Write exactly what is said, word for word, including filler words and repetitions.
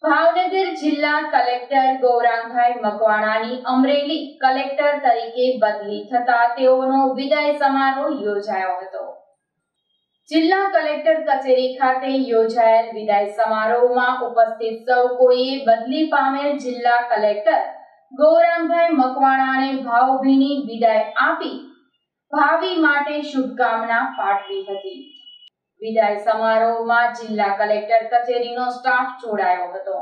ભાવનગર જિલ્લા કલેક્ટર ગૌરાંગભાઈ મકવાણાની અમરેલી કલેક્ટર તરીકે બદલી થતા તેઓનો વિદાય સમારોહ યોજાયો હતો। જિલ્લા કલેક્ટર કચેરી ખાતે યોજાયેલ વિદાય સમારોહમાં ઉપસ્થિત સૌ કોઈએ બદલી પામેલ જિલ્લા કલેક્ટર ગૌરાંગભાઈ મકવાણાને ભાવભીની વિદાય આપી ભાવિ માટે શુભકામના પાઠવી હતી। વિદાય સમારોહમાં જિલ્લા કલેક્ટર કચેરીનો સ્ટાફ જોડાયો હતો।